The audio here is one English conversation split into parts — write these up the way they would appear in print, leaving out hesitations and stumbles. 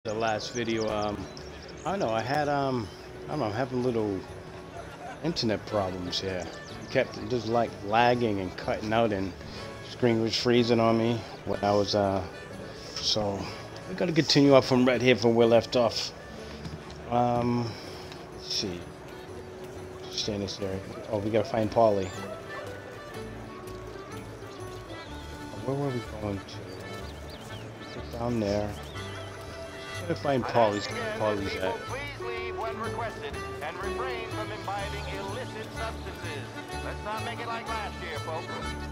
the last video. I don't know. I don't know. I'm having little internet problems here. It kept just like lagging and cutting out, and screen was freezing on me when I was So we gotta continue up from right here from where we left off. Let's see. Stay in this area. Oh, we gotta find Paulie. Where were we going to? Get down there. Gotta find Paulie's at. Please leave when requested and refrain from imbibing illicit substances. Let's not make it like last year, folks.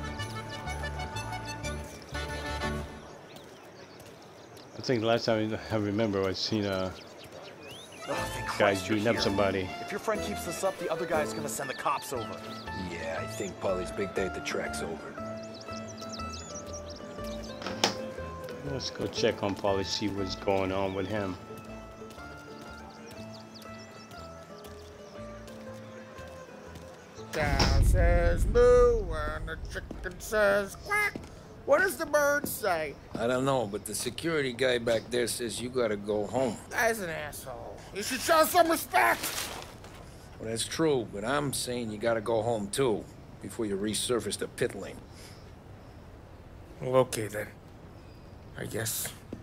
I think the last time I remember I seen guys beating up somebody. If your friend keeps this up, the other guy's gonna send the cops over. Yeah, I think Paulie's big day at the track's over. Let's go check on Paulie, see what's going on with him. Cow says moo and the chicken says quack. What does the bird say? I don't know, but the security guy back there says you gotta go home. Guy's an asshole. You should show some respect. Well, that's true, but I'm saying you gotta go home too, before you resurface the pit lane. Well, okay then. I guess.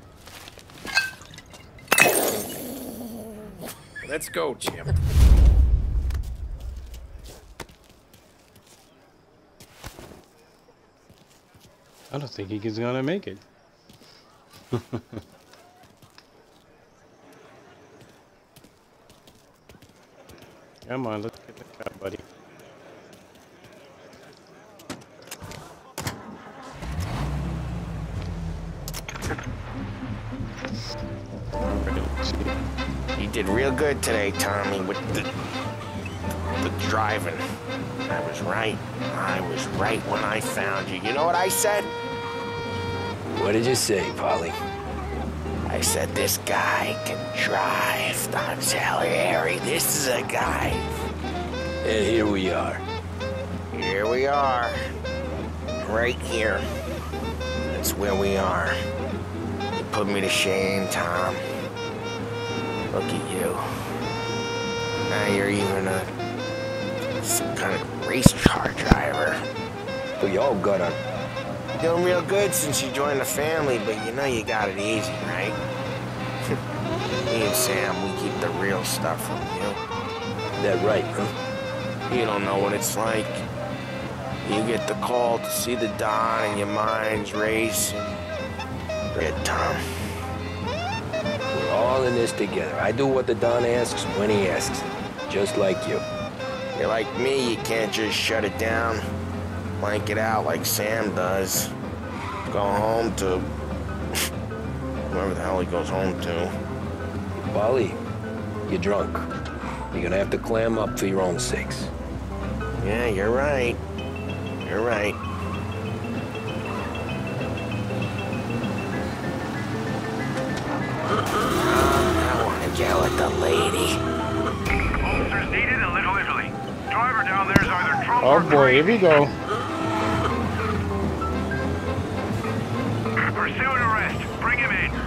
Let's go, Jim. I don't think he's gonna make it. Come on, let's get the car, buddy. You did real good today, Tommy, with the driving. I was right. I was right when I found you. You know what I said? What did you say, Paulie? I said this guy can drive. Don Salieri. This is a guy. And here we are. Here we are. Right here. That's where we are. You put me to shame, Tom. Look at you. Now you're even some kind of race car driver. We all got our... You're doing real good since you joined the family, but you know you got it easy, right? Me and Sam, we keep the real stuff from you. That right, huh? You don't know what it's like. You get the call to see the Don and your mind's racing. Good, Tom. We're all in this together. I do what the Don asks when he asks it. Just like you. You're like me, you can't just shut it down, blank it out like Sam does. Go home to wherever the hell he goes home to. Paulie, you're drunk. You're gonna have to clam up for your own sakes. Yeah, you're right. You're right. I want to yell at the lady. Officers needed in Little Italy. Driver down there's either drunk or Oh boy, here we go. Pursue and arrest. Bring him in.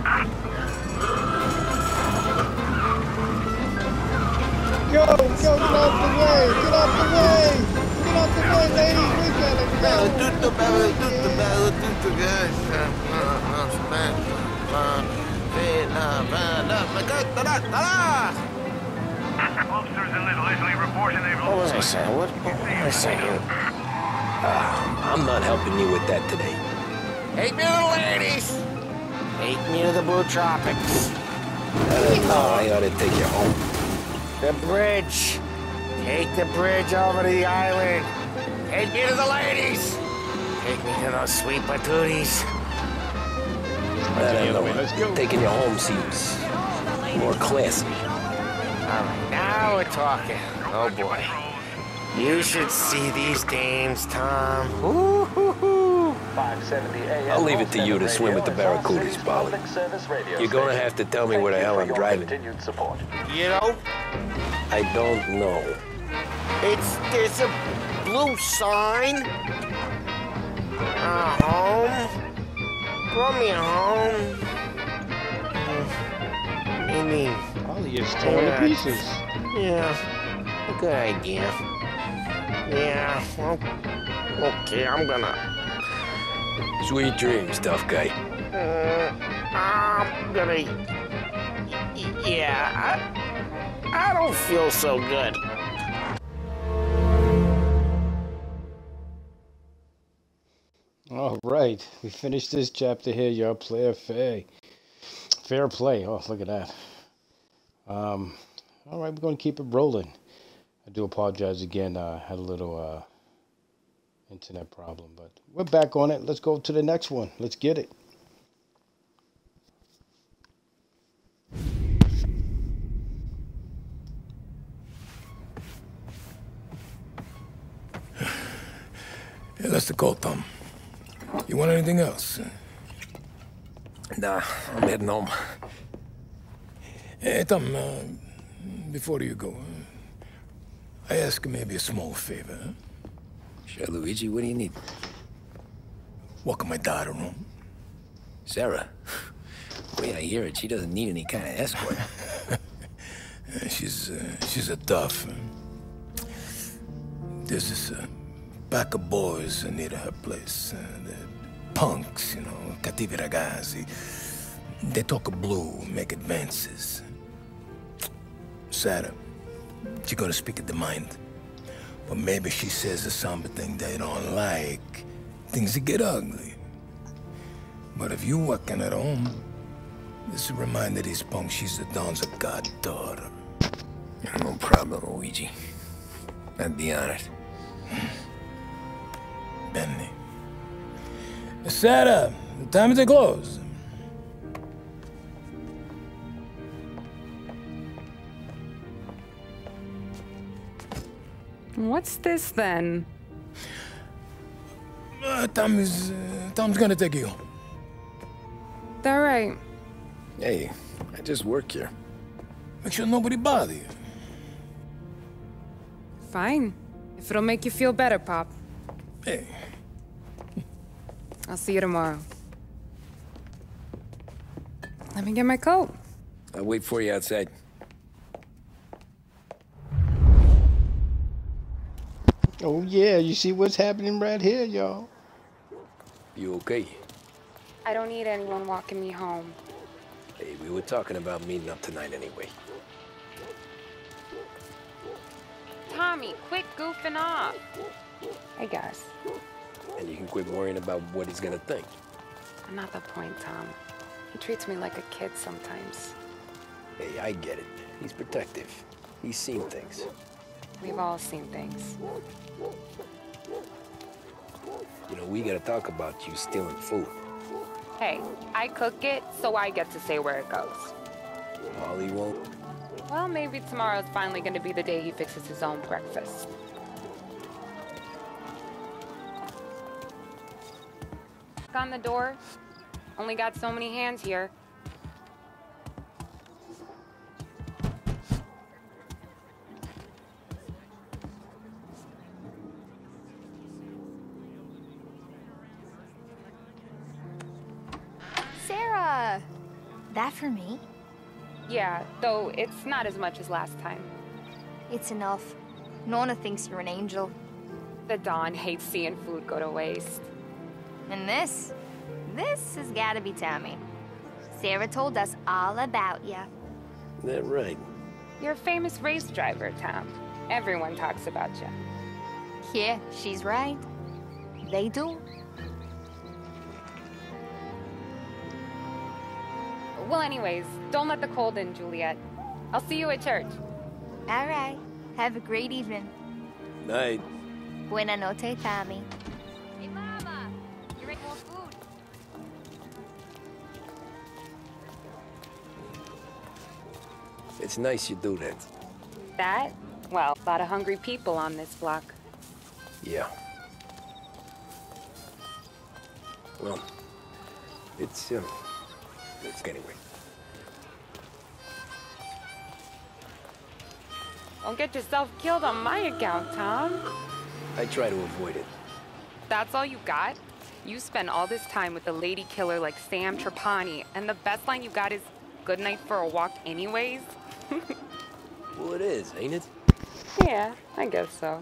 Go, get off the way! Get off the way! Get off the way, ladies! We Officers in Little Italy reporting they've What was I lost... saying? What was I saying? I'm not helping you with that today. Take me to the ladies! Take me to the Blue Tropics. I don't know. I ought to take you home. The bridge. Take the bridge over to the island. Take me to the ladies. Take me to those sweet patooties. I don't know. Let's go. Taking you home seems more classy. All right, now we're talking. Oh boy. You should see these dames, Tom. Ooh. 570 AM. I'll leave it to you to swim with the Barracudas, Paulie. You're gonna have to tell me where the hell I'm driving. Continued support. You know, I don't know. there's a blue sign. Home. Brought me home. mean, All he is torn to pieces. yeah, a good idea. Yeah, well, okay, I'm gonna... Sweet dreams, tough guy. I'm gonna... Yeah, I don't feel so good. All right, we finished this chapter here, y'all. Player fair play. Oh, look at that. All right, we're gonna keep it rolling. I do apologize again. I had a little internet problem, but we're back on it. Let's go to the next one. Let's get it. Yeah, that's the call, Tom. You want anything else? Nah, I'm heading home. Hey, Tom, before you go, I ask maybe a small favor. Huh? Sure, Luigi, what do you need? Walk my daughter home. Sarah? The way I hear it, she doesn't need any kind of escort. She's a tough. There's this pack of boys near her place. The punks, you know, cattivi ragazzi. They talk blue, make advances. Sarah, she's gonna speak at the mind. But maybe she says something they don't like. Things that get ugly. But if you walking at home, this reminder these punks she's the Don's a goddaughter. No problem, Luigi. I'd be honored. Benny. Sarah, the time to close. What's this then? Tom's gonna take you home. All right. Hey, I just work here. Make sure nobody bother you. Fine. If it'll make you feel better, Pop. Hey. I'll see you tomorrow. Let me get my coat. I'll wait for you outside. Oh yeah, you see what's happening right here, y'all. You okay? I don't need anyone walking me home. Hey, we were talking about meeting up tonight anyway. Tommy, quit goofing off. I guess. And you can quit worrying about what he's gonna think. Not the point, Tom. He treats me like a kid sometimes. Hey, I get it. He's protective. He's seen things. We've all seen things. You know, we gotta talk about you stealing food. Hey, I cook it, so I get to say where it goes. Ollie won't. Well, maybe tomorrow's finally gonna be the day he fixes his own breakfast. Knock on the door. Only got so many hands here. Sarah! That for me? Yeah, though it's not as much as last time. It's enough. Nona thinks you're an angel. The Don hates seeing food go to waste. And this has gotta be Tommy. Sarah told us all about you. That right. You're a famous race driver, Tom. Everyone talks about you. Yeah, she's right. They do. Well, anyways, don't let the cold in, Juliet. I'll see you at church. All right. Have a great evening. Night. Buena noche, Tommy. Hey, Mama! You ready more food? It's nice you do that. That? Well, a lot of hungry people on this block. Yeah. Well, it's anyway. Don't get yourself killed on my account, Tom. I try to avoid it. That's all you got? You spend all this time with a lady killer like Sam Trapani, and the best line you got is, good night for a walk anyways? Well, it is, ain't it? Yeah, I guess so.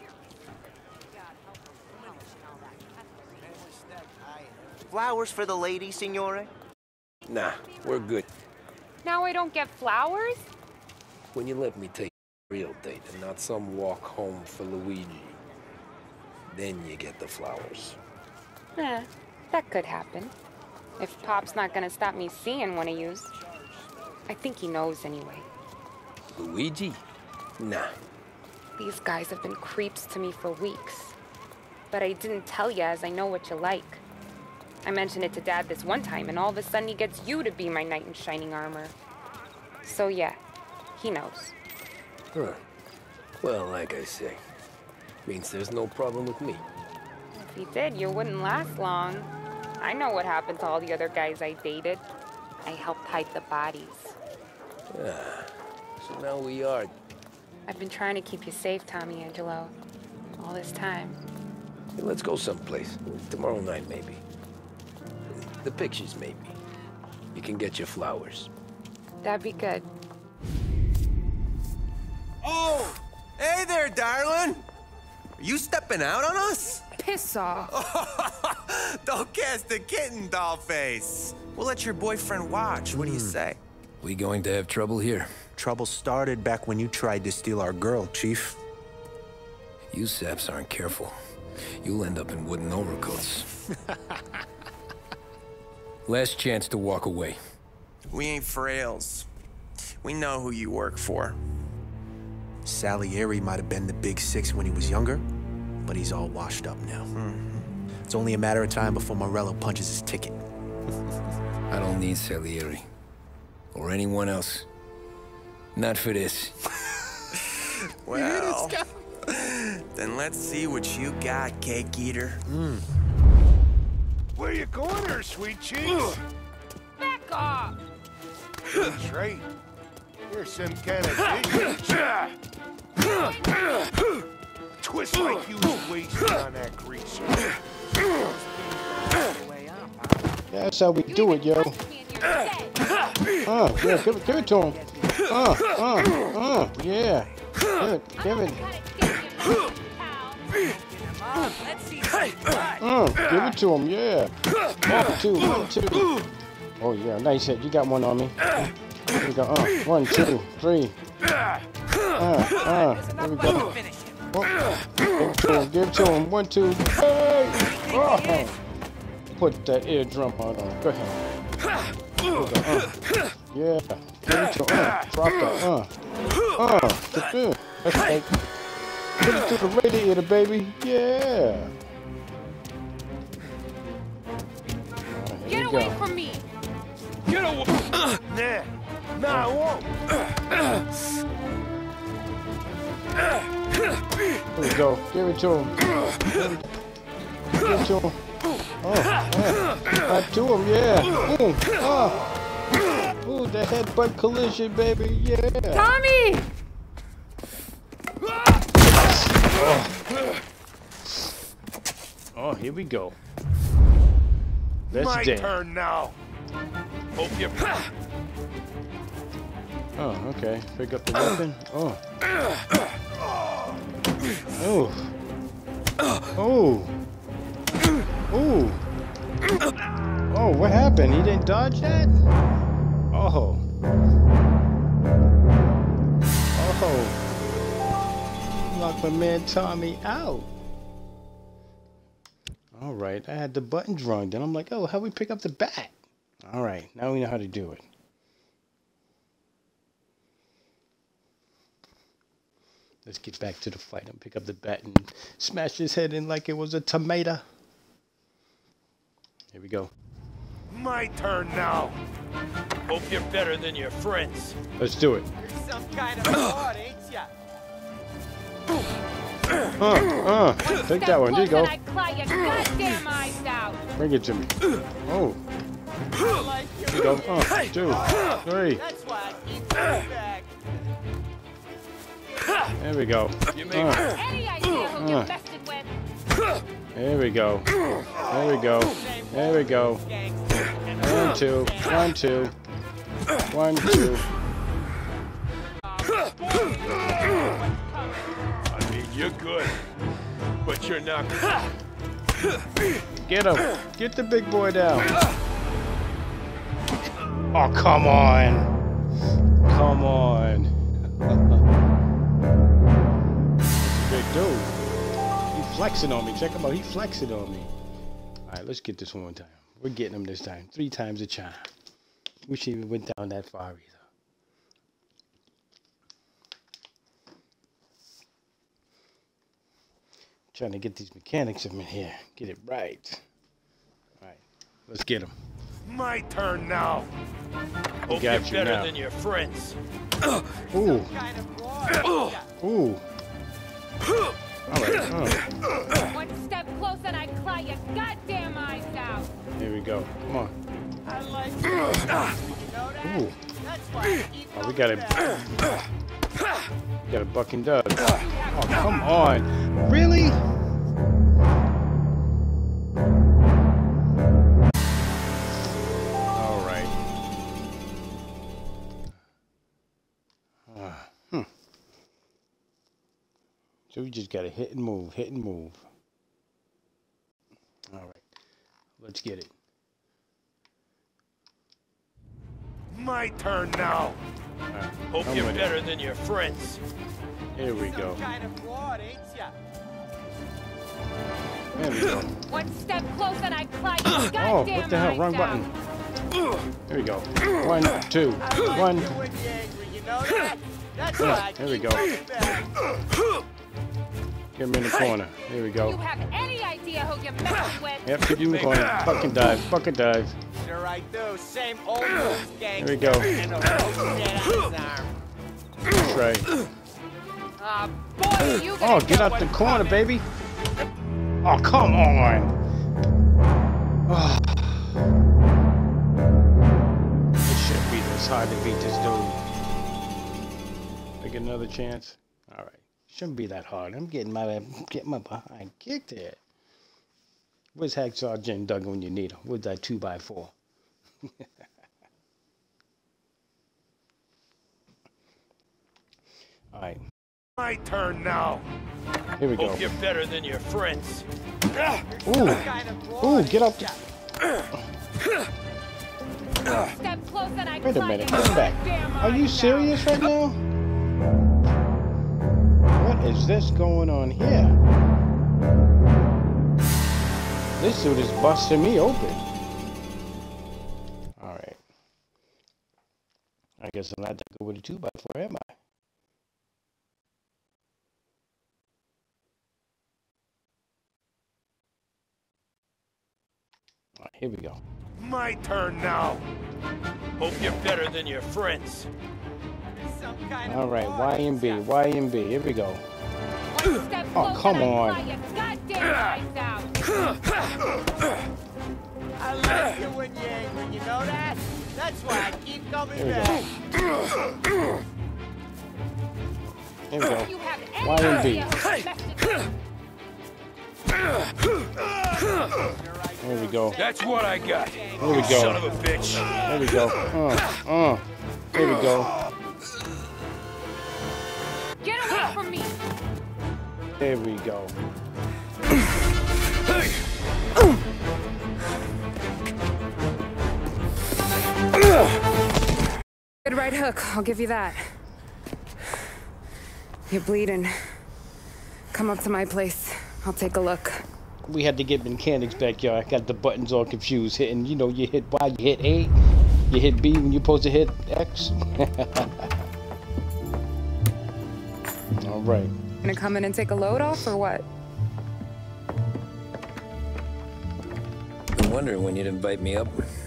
Flowers for the lady, signore? Nah, we're good. Now I don't get flowers? When you let me take a real date and not some walk home for Luigi, then you get the flowers. That could happen. If Pop's not gonna stop me seeing one of yous. I think he knows anyway. Luigi? Nah. These guys have been creeps to me for weeks. But I didn't tell ya as I know what you like. I mentioned it to Dad this one time, and all of a sudden he gets you to be my knight in shining armor. So yeah, he knows. Huh. Well, like I say, means there's no problem with me. If he did, you wouldn't last long. I know what happened to all the other guys I dated. I helped hide the bodies. Ah, so now we are. I've been trying to keep you safe, Tommy Angelo, all this time. Hey, let's go someplace. Tomorrow night, maybe. The pictures, maybe. You can get your flowers. That'd be good. Oh! Hey there, darling! Are you stepping out on us? Piss off. Don't cast the kitten, dollface. We'll let your boyfriend watch. What do you say? We going to have trouble here? Trouble started back when you tried to steal our girl, Chief. You saps aren't careful. You'll end up in wooden overcoats. Last chance to walk away. We ain't frails. We know who you work for. Salieri might have been the big six when he was younger, but he's all washed up now. It's only a matter of time before Morello punches his ticket. I don't need Salieri. Or anyone else. Not for this. Well, then let's see what you got, cake eater. Where you going there, sweet cheeks? Back off! That's right. Here's some kind of twist like you was wasting on that greaser. That's how we do it, yo. Yeah, give it to him. Yeah. Give it. Give it to him, yeah. 1, 2, 1, 2. Oh yeah, nice hit. You got one on me. Here we go. 1, 2, 3. There we go. Give it to him. 1, 2. Hey! Oh. Put that eardrum on him. Go ahead. Yeah. Give it to him. Drop that. That's right. Put it to the radiator, baby. Yeah. Get away from me! Get away! Nah, I won't. Here we go. Give it to him. Give it to him. Back to him, yeah. Ooh, the headbutt collision, baby, yeah. Tommy! Oh, here we go. Let's My dance. turn now. Hope you. Oh, okay. Pick up the weapon. Oh. Oh. Oh. Oh. Oh, what happened? He didn't dodge that? Oh. Oh. Knocked my man Tommy out. All right, I had the buttons wrong. Then I'm like, oh, how we pick up the bat? All right, now we know how to do it. Let's get back to the fight and pick up the bat and smash his head in like it was a tomato. Here we go. My turn now. Hope you're better than your friends. Let's do it. You're some kind of fraud, ain't ya? Take that one. There you go. I claw your goddamn eyes out. Bring it to me. Oh. There you go. 2, 3. That's why I keep coming back. There we go. Any idea who you're messing with? There we go. There we go. There we go. 1, 2. 1, 2. 1, 2. I mean, you're good, but you're not. Get him. Get the big boy down. Oh, come on. Come on. Big dude. He flexing on me. Check him out. He flexing on me. All right, let's get this one time. We're getting him this time. 3 times a charm. Wish he even went down that far either. Trying to get these mechanics in here. Get it right. All right, let's get him. My turn now. Hope you're better than your friends. Ooh. Ooh. All right. One step closer and I claw your goddamn eyes out. Here we go. Come on. I like Ooh. Oh, we got it. We got a buck and Doug. Oh, come on. Really? All right. So we just got to hit and move, hit and move. All right. Let's get it. My turn now. Right. Hope you're better than your friends. Here we go. There we go. One step closer and I claw your Oh, goddamn what the hell? Wrong button. Here we go. 1, 2, 1. Yeah, here we go. Get him in the corner. Here we You go. have any idea who you're messing with? Yep, get you in the corner. Bucket dive. Bucket dive. Sure I do. Same old rules, gang. Here we go. And a rope dead on his arm. That's right. Boy, you Oh, get out the corner, baby. Oh, come on. Oh. It shouldn't be this hard to beat this dude. Take another chance. All right. Shouldn't be that hard. I'm getting my behind kicked here. Where's Hacksaw Jim Duggan when you need him? Where's that 2x4? All right. My turn now. Here we go. Hope you're better than your friends. Ooh. Ooh, get up. Step closer and I Wait a claw minute. your Come back. goddamn Are you eyes serious right now? What is this going on here? This dude is busting me open. All right. I guess I'm not that good with a 2x4, am I? All right, here we go. My turn now. Hope you're better than your friends. All right, Y and B, Y and B. Here we go. One step Oh, closer come and I on. claw your goddamn eyes out. I like you when you're angry, you know that? That's why I keep coming Here we back. Here we go. You have any Y and B. idea who you're messing with? There we go. That's what I got. Here we go. Son of a bitch. There we go. Here we go. Get away from me. There we go. Good right hook, I'll give you that. You're bleeding. Come up to my place. I'll take a look. We had to get mechanics back, y'all. I got the buttons all confused. Hitting, you know, you hit Y, you hit A, you hit B when you're supposed to hit X. All right. Gonna come in and take a load off or what? Been wondering when you'd invite me up.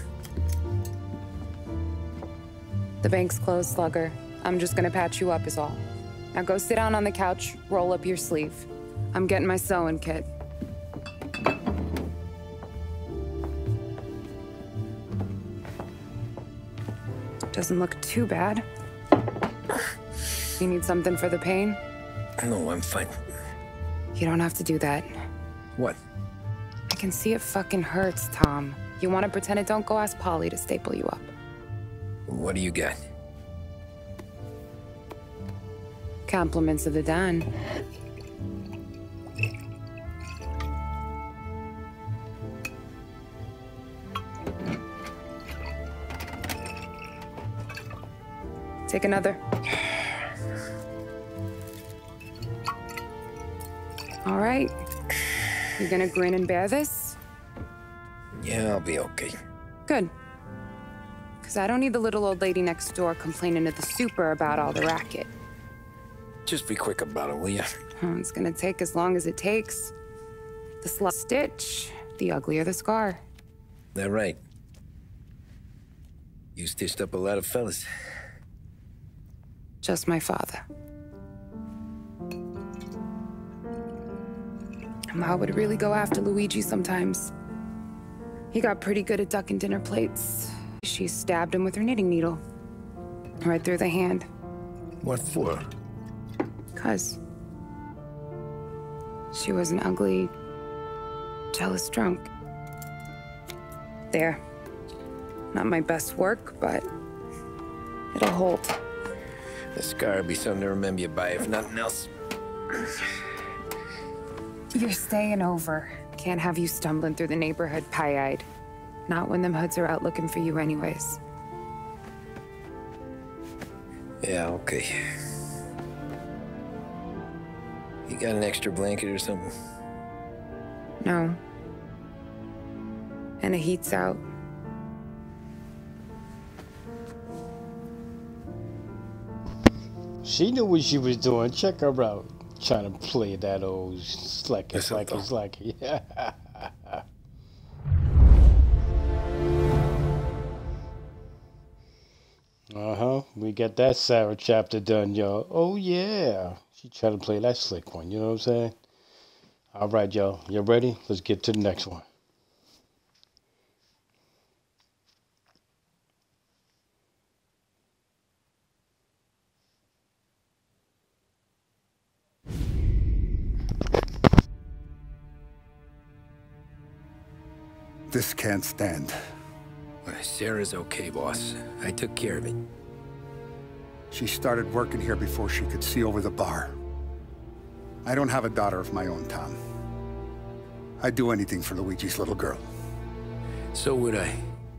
The bank's closed, Slugger. I'm just gonna patch you up is all. Now go sit down on the couch, roll up your sleeve. I'm getting my sewing kit. Doesn't look too bad. You need something for the pain? No, I'm fine. You don't have to do that. What? I can see it fucking hurts, Tom. You want to pretend it? Don't go ask Polly to staple you up. What do you got? Compliments of the Don. Take another. All right. You gonna grin and bear this? Yeah, I'll be okay. Good. Because I don't need the little old lady next door complaining to the super about all the racket. Just be quick about it, will ya? It's gonna take as long as it takes. The less stitch, the uglier the scar. That right. You stitched up a lot of fellas. Just my father. Ma would really go after Luigi sometimes. He got pretty good at ducking dinner plates. She stabbed him with her knitting needle. Right through the hand. What for? 'Cause she was an ugly, jealous drunk. There. Not my best work, but it'll hold. The scar will be something to remember you by, if nothing else. You're staying over. Can't have you stumbling through the neighborhood pie-eyed. Not when them hoods are out looking for you anyways. Yeah, okay. You got an extra blanket or something? No. And the heat's out. She knew what she was doing. Check her out. Trying to play that old slacker. Yeah. We got that Sarah chapter done, y'all. Oh, yeah. She tried to play that slick one. You know what I'm saying? All right, y'all. You ready? Let's get to the next one. This can't stand. Sarah's okay, boss. I took care of it. She started working here before she could see over the bar. I don't have a daughter of my own, Tom. I'd do anything for Luigi's little girl. So would I.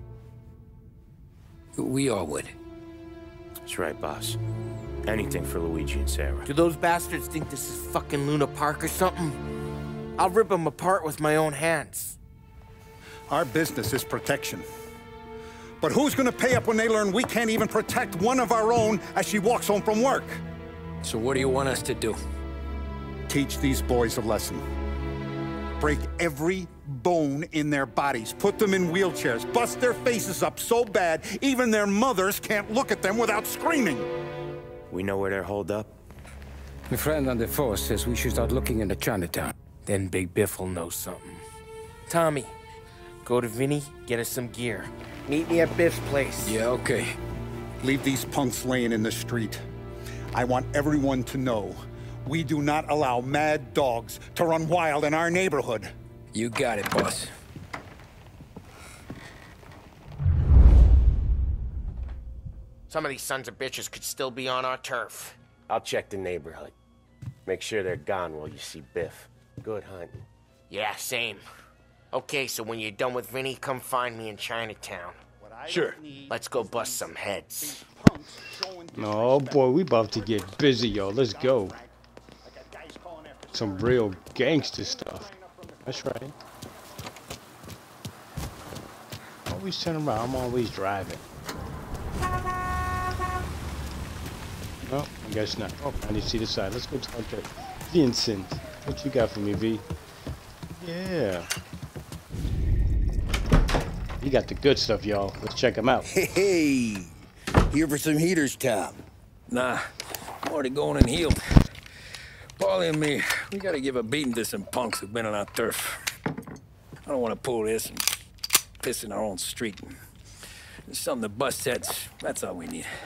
We all would. That's right, boss. Anything for Luigi and Sarah. Do those bastards think this is fucking Luna Park or something? I'll rip them apart with my own hands. Our business is protection. But who's gonna pay up when they learn we can't even protect one of our own as she walks home from work? So what do you want us to do? Teach these boys a lesson. Break every bone in their bodies. Put them in wheelchairs. Bust their faces up so bad, even their mothers can't look at them without screaming. We know where they're holed up? My friend on the force says we should start looking into Chinatown. Then Big Biff will know something. Tommy, go to Vinny, get us some gear. Meet me at Biff's place. Yeah, okay. Leave these punks laying in the street. I want everyone to know we do not allow mad dogs to run wild in our neighborhood. You got it, boss. Some of these sons of bitches could still be on our turf. I'll check the neighborhood. Make sure they're gone while you see Biff. Good hunting. Yeah, same. Okay, so when you're done with Vinny, come find me in Chinatown. Sure. Let's go bust some heads. Oh boy, we about to get busy, yo. Let's go. Some real gangster stuff. That's right. Always turn around. I'm always driving. Oh, I guess not. Oh, I need to see the side. Let's go talk to Vincent. What you got for me, V? Yeah. You got the good stuff, y'all. Let's check them out. Hey, here for some heaters, Tom? Nah, I'm already going and healed. Paulie and me, we gotta give a beating to some punks who've been on our turf. I don't want to pull this and piss in our own street. There's something to bust heads. That's all we need.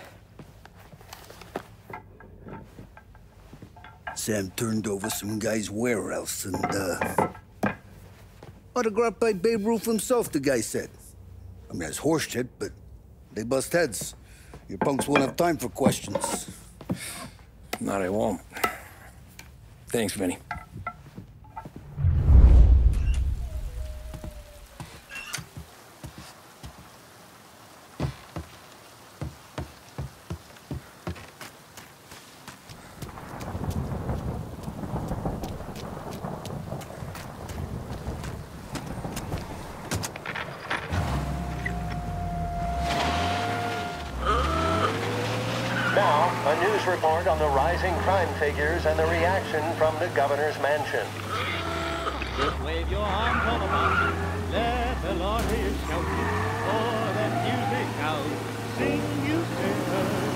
Sam turned over some guy's warehouse and, autographed by Babe Ruth himself, the guy said. I mean, it's horse shit, but they bust heads. Your punks won't have time for questions. Not I won't. Thanks, Vinny. Now, a news report on the rising crime figures and the reaction from the governor's mansion. Just wave your arms all about. Let the Lord hear you shout. For that music out. Sing you sinners.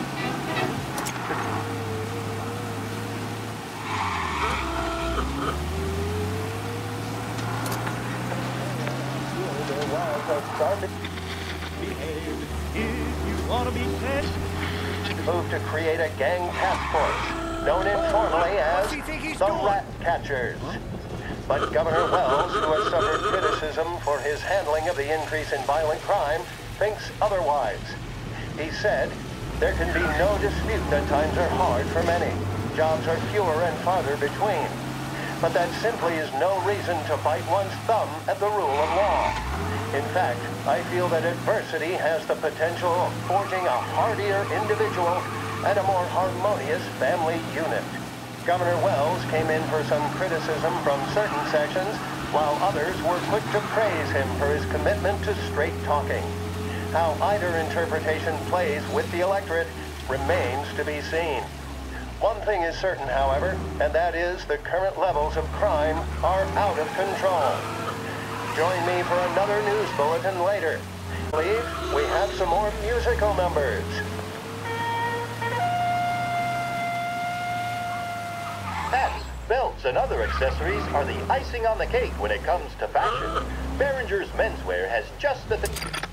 Behave if you want to be said. Moved to create a gang task force, known informally as the Rat Catchers. But Governor Wells, who has suffered criticism for his handling of the increase in violent crime, thinks otherwise. He said, "There can be no dispute that times are hard for many. Jobs are fewer and farther between. But that simply is no reason to bite one's thumb at the rule of law. In fact, I feel that adversity has the potential of forging a hardier individual and a more harmonious family unit." Governor Wells came in for some criticism from certain sections, while others were quick to praise him for his commitment to straight talking. How either interpretation plays with the electorate remains to be seen. One thing is certain, however, and that is the current levels of crime are out of control. Join me for another news bulletin later. I believe we have some more musical numbers. Hats, belts, and other accessories are the icing on the cake when it comes to fashion. Behringer's Menswear has just the...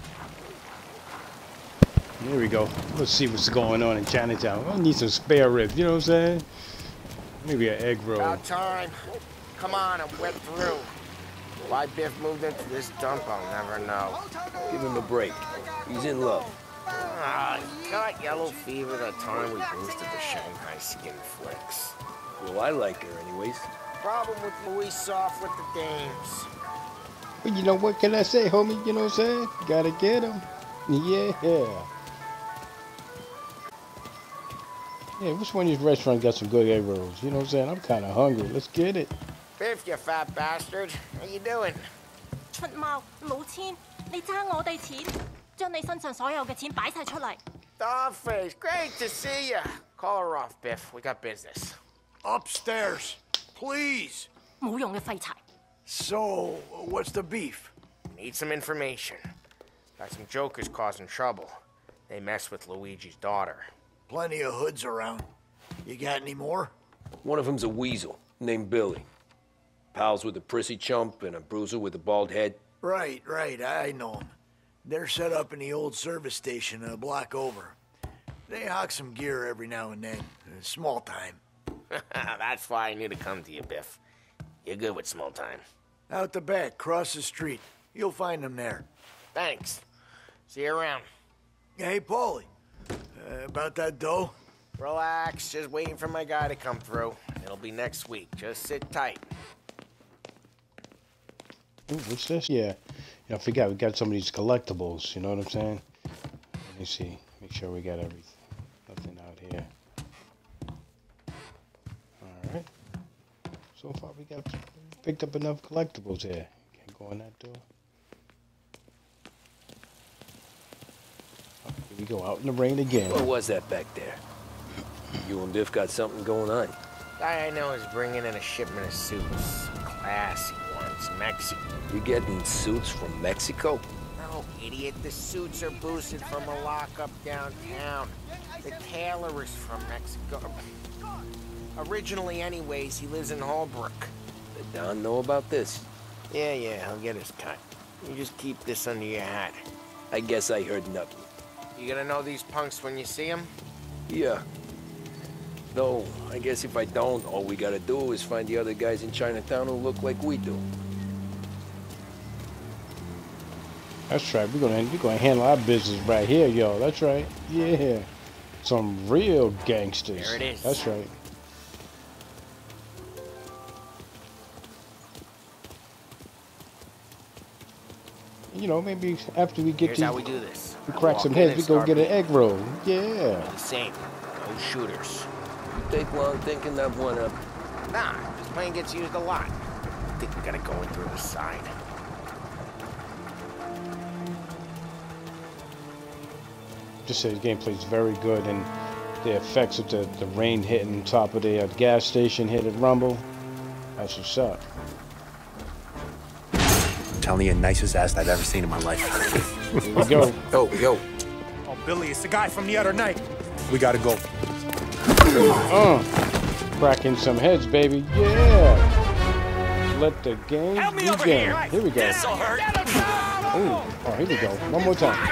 Here we go. Let's see what's going on in Chinatown. I need some spare ribs, you know what I'm saying? Maybe an egg roll. About time. Come on, I'm wet through. Why Biff moved into this dump, I'll never know. Give him a break. He's in love. He got yellow fever the time we boosted the Shanghai Skin Flicks. Well, I like her anyways. Problem with Louis Soft with the dames. Well, you know what can I say, homie? You know what I'm saying? Gotta get him. Yeah. Yeah, which one of these restaurants got some good egg rolls? You know what I'm saying? I'm kind of hungry. Let's get it. Biff, you fat bastard. How you doing? 出貓老千，你爭我哋錢，將你身上所有嘅錢擺晒出嚟。 Dollface, great to see you. Call her off, Biff. We got business. Upstairs, please. 冇用嘅廢柴。 So, what's the beef? Need some information. Got some jokers causing trouble. They mess with Luigi's daughter. Plenty of hoods around. You got any more? One of them's a weasel named Billy. Pals with a prissy chump and a bruiser with a bald head. Right, I know them. They're set up in the old service station a block over. They hawk some gear every now and then. Small time. That's why I knew to come to you, Biff. You're good with small time. Out the back, cross the street. You'll find them there. Thanks. See you around. Hey, Paulie. About that dough? Relax. Just waiting for my guy to come through. It'll be next week. Just sit tight. Ooh, what's this? Yeah. I forgot we got some of these collectibles. You know what I'm saying? Let me see. Make sure we got everything. Nothing out here. All right. So far we picked up enough collectibles here. Can't go in that door. Oh, here we go, out in the rain again. What was that back there? You and Biff got something going on. Guy I know is bringing in a shipment of suits. Classy ones, Mexico. You getting suits from Mexico? No, idiot. The suits are boosted from a lockup downtown. The tailor is from Mexico. Originally, anyways, he lives in Holbrook. Did Don know about this? Yeah, he'll get his cut. You just keep this under your hat. I guess I heard nothing. You gonna know these punks when you see them? Yeah. No, I guess if I don't, all we gotta do is find the other guys in Chinatown who look like we do. That's right. We're gonna handle our business right here, y'all. That's right. Yeah. Some real gangsters. There it is. That's right. You know, maybe after we get Here's these, how we do this. we crack some Walk in heads, and we go start get an beating. egg roll. Yeah. The same. No shooters. Take long thinking that one up. Nah, this plane gets used a lot. I think we gotta go in through the side. Just say the gameplay is very good, and the effects of the rain hitting top of the gas station hit at Rumble. That's what's up. I'm telling you, nicest ass I've ever seen in my life. Here we go. Yo. Oh, Billy, it's the guy from the other night. We gotta go. Cracking some heads, baby. Yeah. Let the game begin. Here we go. This'll hurt. Ooh. Oh, here we go. One more time.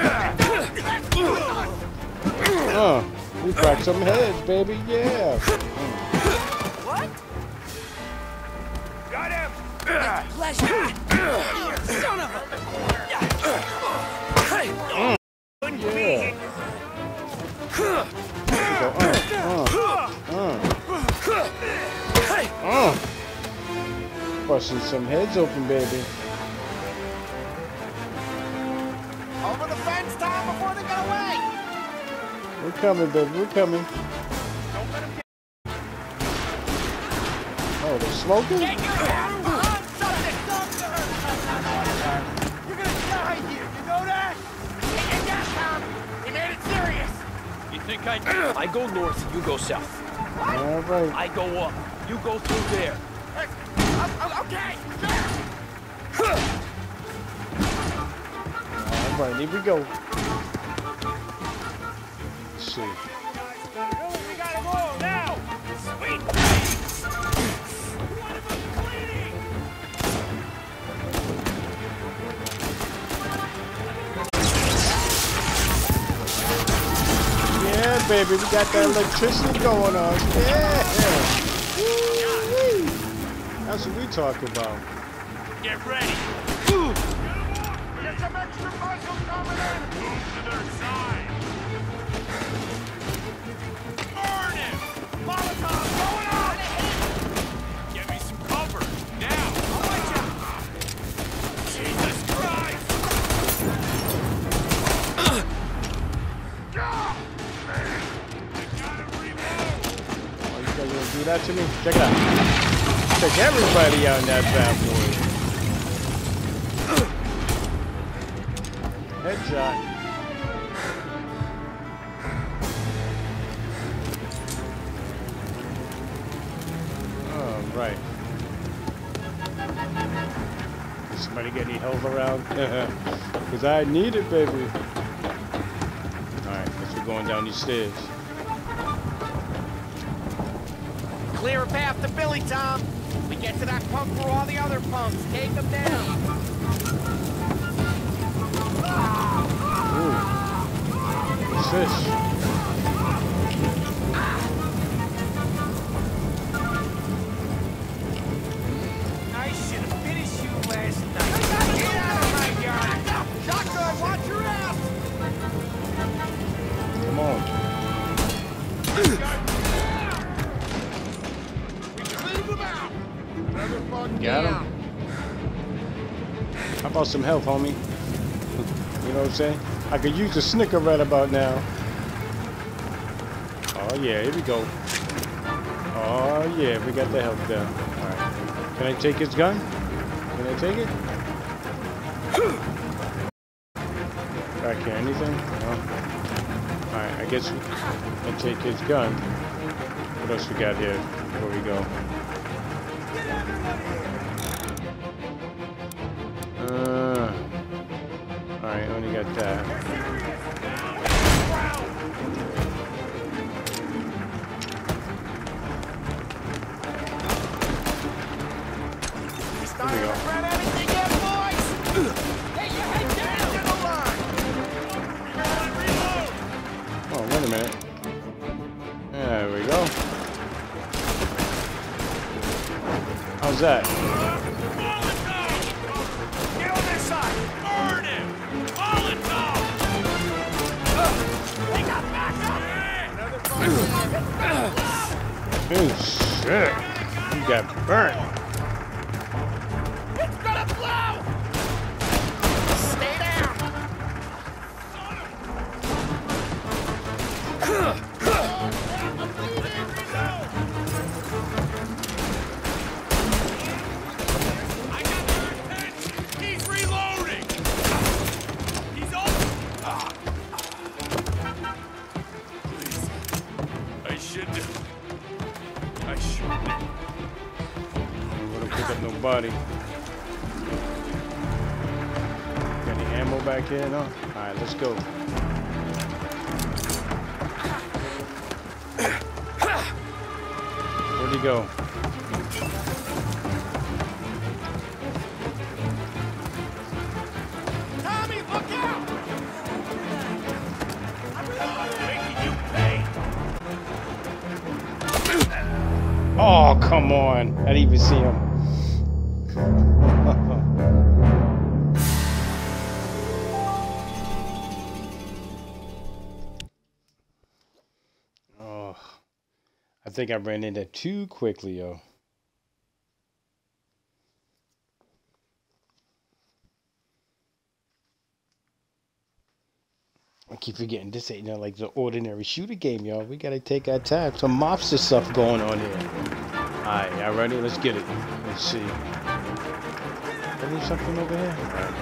We cracked some heads, baby. Yeah. What? Got him. Son of a. Busting some heads open, baby. Over the fence, Tom, before they get away! We're coming, baby. We're coming. Oh, they're smoking? Get your hands on something! You're gonna die here, you know that? Get your gas, Tom! He made it serious! You think I go north, you go south. All right. I go up, you go through there. Okay! All right, here we go. Let's see. We gotta go now! Sweet! Yeah, baby, we got that electricity going on. Yeah. Woo-wee. That's what we talk about. Get ready. Get some extra muscle coming in! Move to their side! Burn him! Molotov going on! Get me some cover. Now. I'll let you! Jesus Christ! Oh, you guys gonna do that to me? Check it out. Take everybody out in that bad boy. Headshot. All right. Does somebody get any health around? Because I need it, baby. All right, guess we're going down these stairs. Clear a path to Billy, Tom. We get to that pump through all the other pumps. Take them down. Ooh. What's this? I should have finished you last night. Get out of my yard! Shotgun, watch your ass! Come on. Leave them out! Got him. How about some help, homie? You know what I'm saying? I could use a Snicker right about now. Oh yeah, here we go. Oh yeah, we got the help there. Alright. Can I take his gun? Can I take it? Back here, anything? No. Alright, I guess we can take his gun. What else we got here before we go? Alright, only got that. Here we go. Oh, wait a minute. There we go. How's that? Get on this side! Burn him! Oh shit! You got burnt. It's gonna blow! Stay down! He's reloading! He's on! Please. I shouldn't. Wouldn't pick up nobody. Got any ammo back here? No? Alright, let's go. Where'd he go? Tommy, look out! Making you pay! Oh, come on. I didn't even see him. Oh, I think I ran into too quickly, yo. I keep forgetting this ain't not like the ordinary shooter game, y'all. We gotta take our time. Some mobster stuff going on here. Alright, y'all ready? Let's get it. Let's see. I need something over here?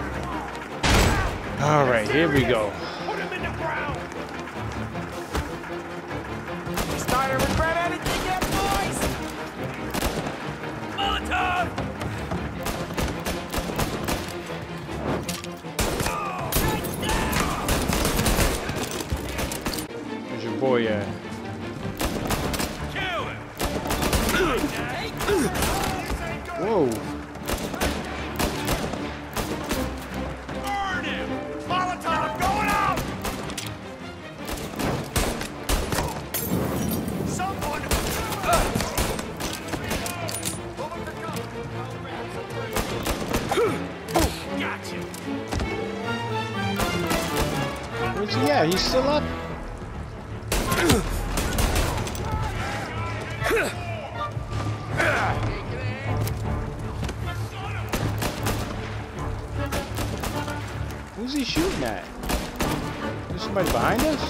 Alright, here we go. Put him in the ground! Starting to regret anything yet, boys? Molotov! Where's your boy at? Kill him! Whoa. Burn him! Molotov going out! Someone! Gotcha! Where's he at? He's still up? Who's he shooting at? Is somebody behind us?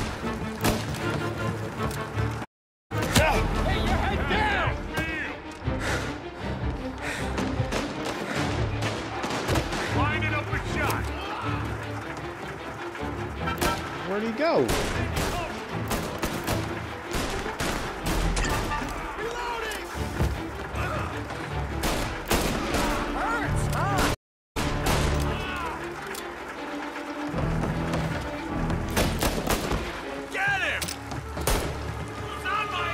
Hey, your head down! Lining up a shot! Where'd he go? Get him! He's on my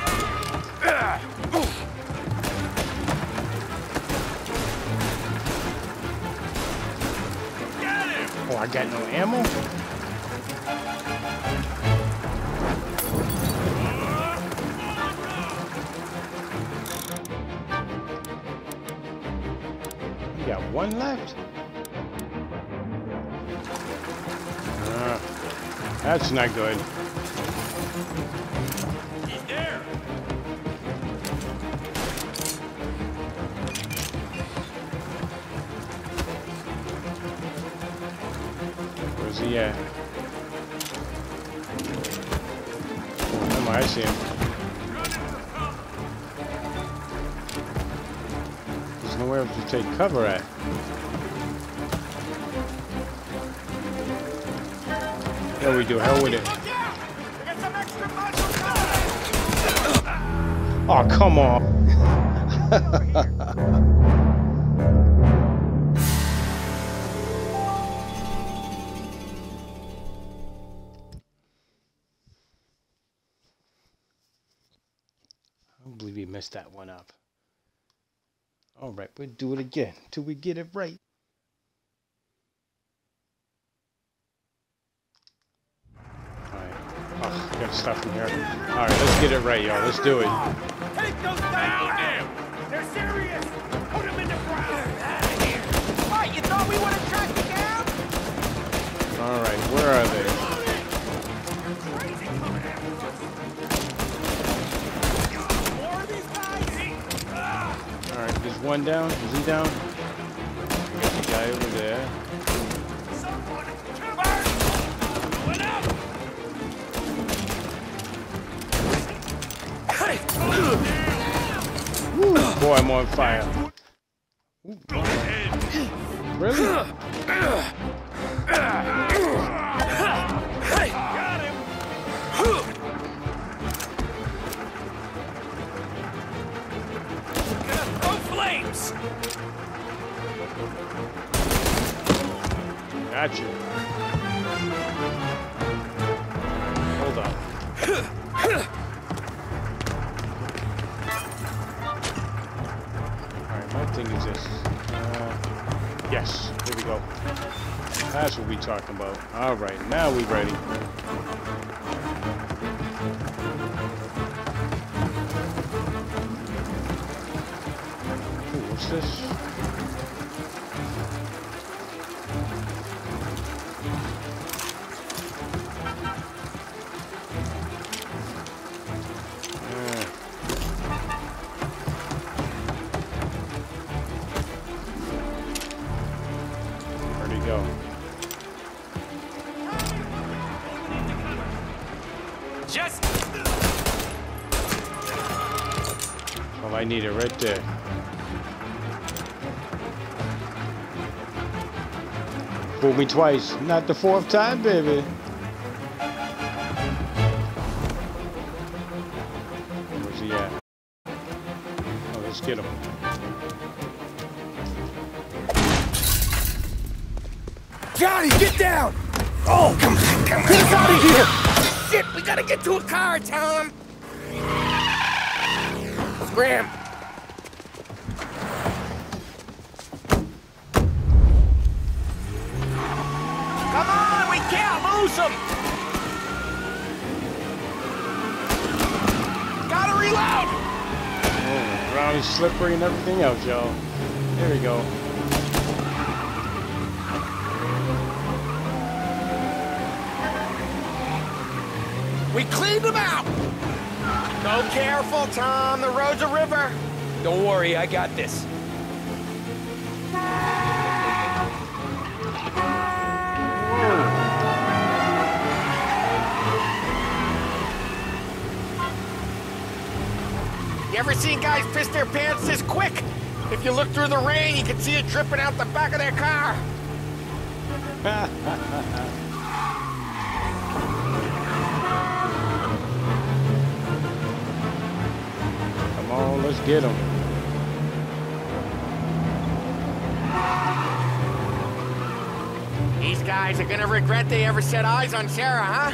Get him! Oh, I got no ammo? You got one left? That's not good. He's there! Where's he at? Oh, I see him. There's nowhere to take cover at. Yeah, we do. Hell with it. Oh, come on. I don't believe he messed that one up. All right, we'll do it again till we get it right. Oh, I gotta start from here. Alright, let's get it right, y'all. Let's do it. Take those down him! They're serious! Put him in the ground! Out of here! What, you thought we would have tracked you down? Alright, where are they? Crazy coming after us! More one down? Is he down? We got the guy over there. Woo, boy, I'm on fire. Ooh, really? Got him! Gonna throw flames! Gotcha. Hold on. Alright, my thing is this. Yes, here we go. That's what we're talking about. Alright, now we're ready. Ooh, what's this? Where'd he go? Just... Oh, I need it right there. Fool me twice, not the fourth time, baby. Where's he at? Oh, let's get him. Johnny, get down! Oh, come on. Get us out of here! Shit, we gotta get to a car, Tom! Scram! Come on, we can't lose him! Gotta reload! Oh, ground is slippery and everything else, y'all. There we go. We cleaned them out! Go careful, Tom. The road's a river. Don't worry, I got this. You ever seen guys piss their pants this quick? If you look through the rain, you can see it dripping out the back of their car. Come on, let's get him. These guys are gonna regret they ever set eyes on Sarah, huh?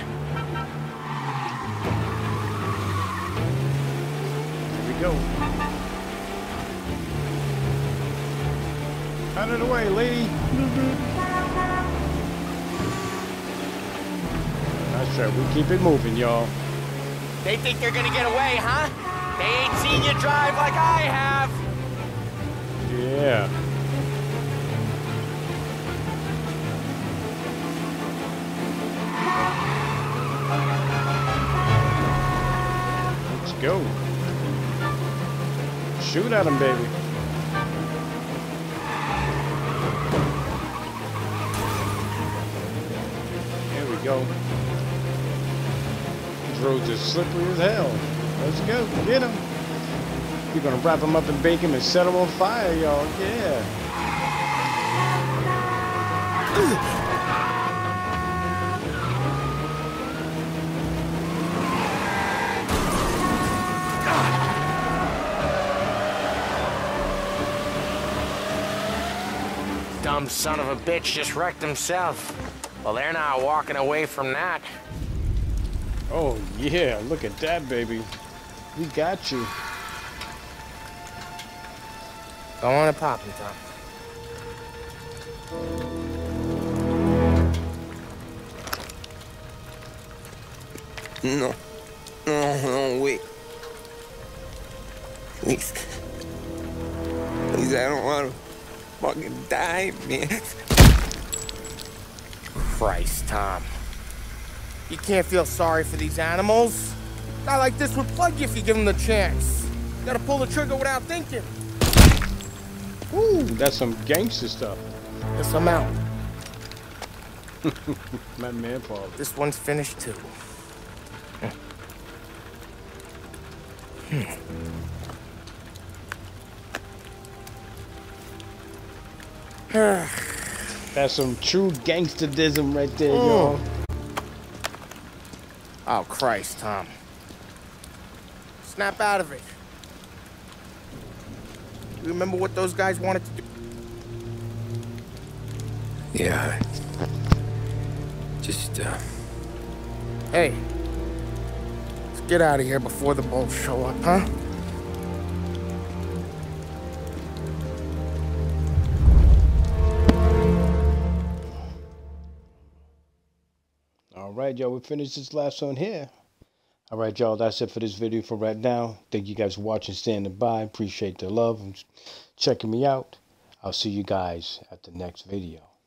Here we go. Out of the way, lady. That's right, we keep it moving, y'all. They think they're gonna get away, huh? They ain't seen you drive like I have. Yeah. Let's go. Shoot at him, baby. Here we go. These roads are slippery as hell. Let's go. Get him. You're gonna wrap him up in bacon and set him on fire, y'all. Yeah. Dumb son of a bitch just wrecked himself. Well, they're not walking away from that. Oh, yeah. Look at that, baby. We got you. Go on and pop him, Tom. No. No, wait. Please. Please, I don't want to fucking die, man. Christ, Tom. You can't feel sorry for these animals. A guy like this would plug you if you give him the chance. You gotta pull the trigger without thinking. Ooh, that's some gangster stuff. Yes, I'm out. My man, Paul. This one's finished too. That's some true gangsterdism right there, y'all. Oh, Christ, Tom. Snap out of it. You remember what those guys wanted to do? Yeah. Just, Hey. Let's get out of here before the bulls show up, huh? All right, y'all, we finished this last one here. All right, y'all, that's it for this video for right now. Thank you guys for watching, standing by. Appreciate the love and checking me out. I'll see you guys at the next video.